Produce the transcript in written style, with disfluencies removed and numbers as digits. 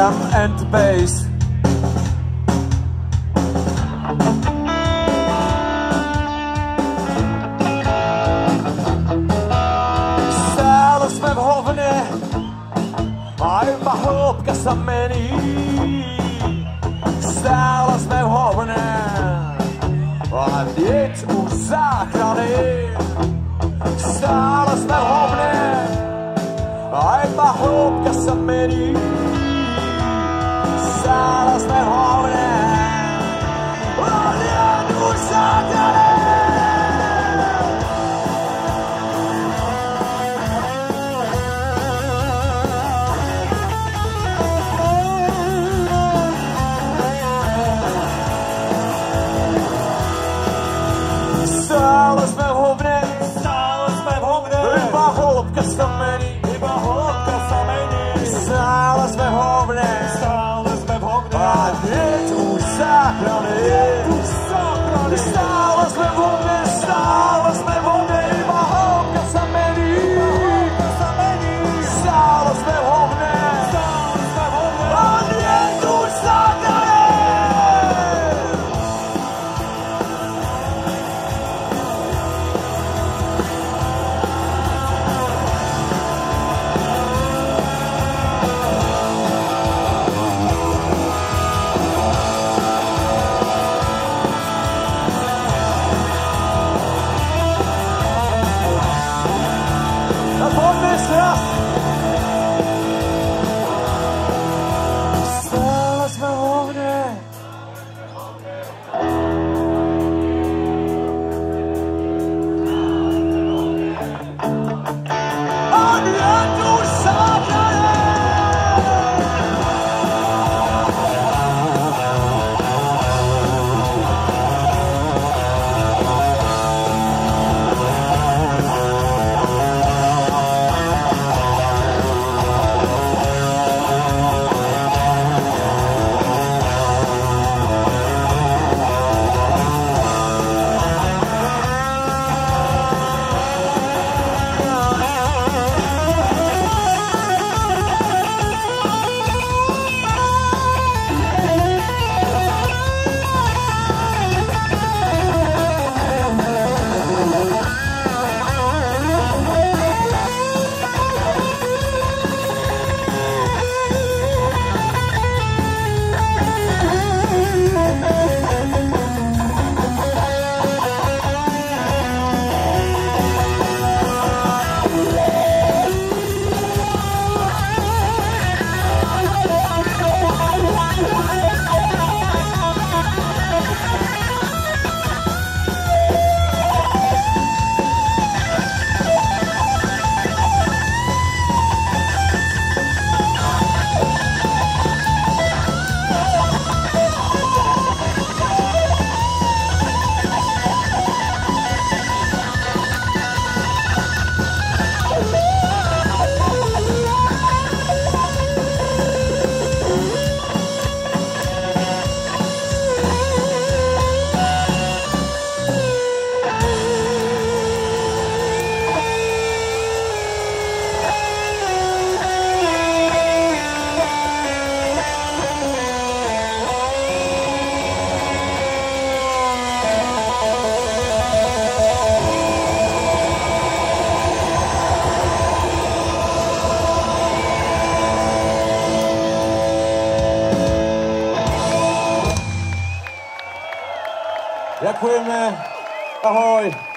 drum and bass. Stále jsme v hovně a iba hloubka sa mení. Stále jsme v hovně a nic už záchrany. Stále jsme v hovně a iba hloubka sa mení. Stále jsme v hovně a nic už záchrany. Stále jsme v hovně, iba hloubka sa mení, stále jsme v hovně, a nic už záchrany. Stále jsme v hovně, iba hloubka sa mení, stále jsme v hovně, a nic už záchrany. Stále jsme v hovně. A nic už záchrany. Ďakujeme. Ahoj.